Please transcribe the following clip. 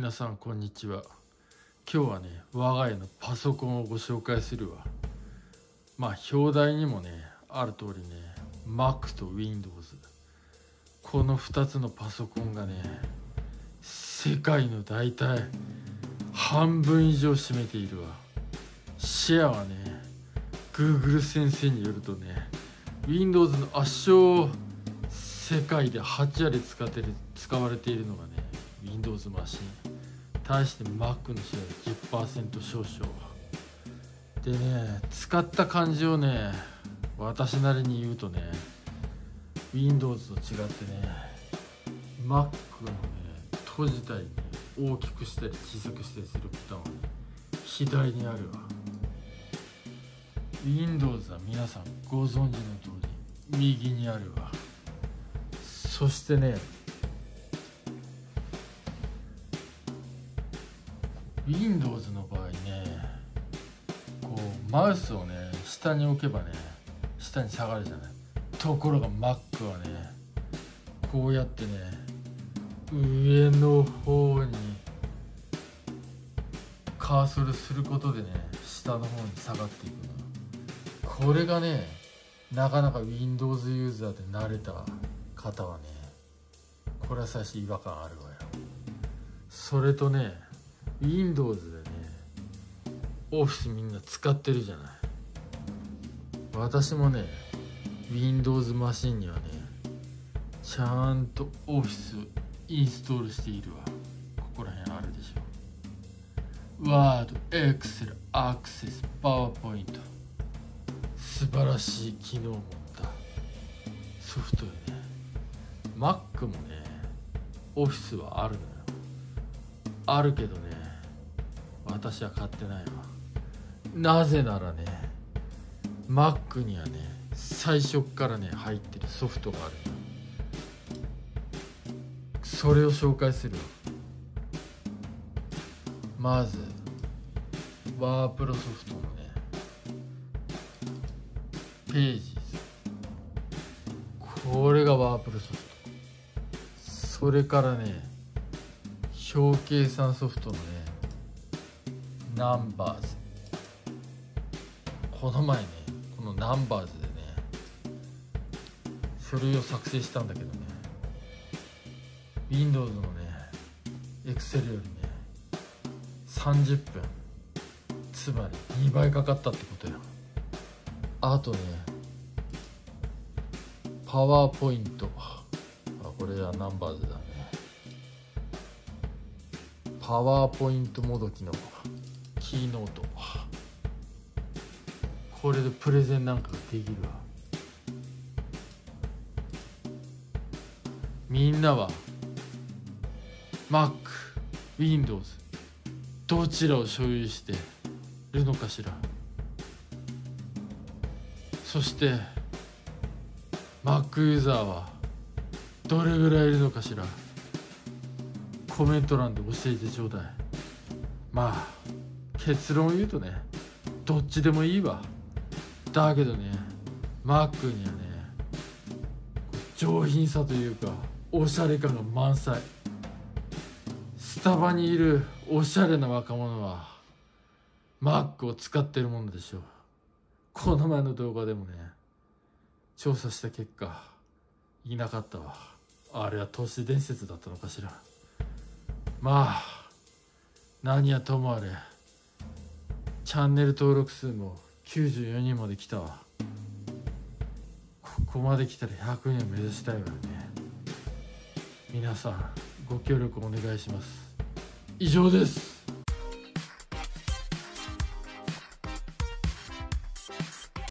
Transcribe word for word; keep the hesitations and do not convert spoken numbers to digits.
皆さんこんにちは。今日はね、我が家のパソコンをご紹介するわ。まあ表題にもねある通りね、 Mac と Windows、 このふたつのパソコンがね世界の大体半分以上占めているわ。シェアはね Google 先生によるとね Windows の圧勝、世界ではちわり使ってる使われているのがね Windows マシン、対して Mac のシェアは じゅっパーセント 少々でね、使った感じをね私なりに言うとね Windows と違ってね Mac のね閉じたりね大きくしたり小さくしたりするボタンはね左にあるわ。 Windows は皆さんご存知の通り右にあるわ。そしてね Windows の場合ね、こうマウスをね下に置けばね下に下がるじゃない。ところが Mac はねこうやってね上の方にカーソルすることでね下の方に下がっていくの。これがねなかなか Windows ユーザーで慣れた方はねこれは最初違和感あるわよ。それとね Windows でねオフィスみんな使ってるじゃない。私もね Windows マシンにはねちゃんとオフィスインストールしているわ。ここら辺あるでしょ。ワード、Excel、Access、PowerPoint、素晴らしい機能を持ったソフトよね。 Mac もねオフィスはあるのよ。あるけどね私は買ってないわ。なぜならね Mac にはね最初からね入ってるソフトがあるのよ。それを紹介するわ。まずワープロソフトのねページ、これがワープロソフト。それからね表計算ソフトのねナンバーズ、この前ねこのナンバーズでね書類を作成したんだけどね Windows のね Excel よりねさんじゅっぷん、つまりにばいかかったってことよ。あとねパワーポイント、あこれはナンバーズだね。パワーポイントもどきのキーノート、これでプレゼンなんかができるわ。みんなは Mac、Windows どちらを所有してるのかしら。そして Mac ユーザーはどれぐらいいるのかしら。コメント欄で教えてちょうだい。まあ結論を言うとねどっちでもいいわ。だけどね Mac にはね上品さというかおしゃれ感が満載。スタバにいるおしゃれな若者は Mac を使ってるものでしょう。この前の動画でもね調査した結果いなかったわ。あれは都市伝説だったのかしら。まあ何はともあれチャンネル登録数もきゅうじゅうよにんまで来たわ。ここまで来たらひゃくにんを目指したいわよね。皆さんご協力お願いします。以上です。